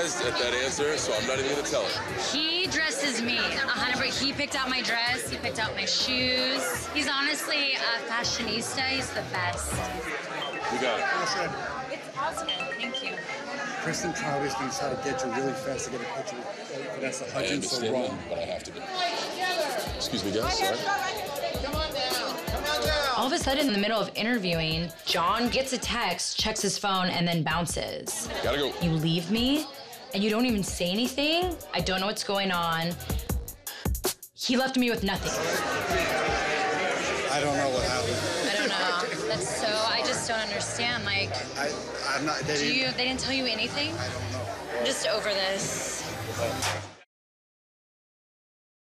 surprised at that answer, so I'm not even gonna tell her. He dresses me 100%. He picked out my dress. He picked out my shoes. He's honestly a fashionista. He's the best. We got it. It's awesome. Thank you. Kristen Crowder's going to try to get you really fast to get a picture with Vanessa Hudgens, so wrong. But I have to be. Excuse me, guys. Sorry. Come on down. Come on down. All of a sudden, in the middle of interviewing, John gets a text, checks his phone, and then bounces. Gotta go. You leave me, and you don't even say anything? I don't know what's going on. He left me with nothing. I don't know what happened. I don't know. That's so, I just don't understand. Like, I'm not. They they didn't tell you anything? I don't know. I'm just over this.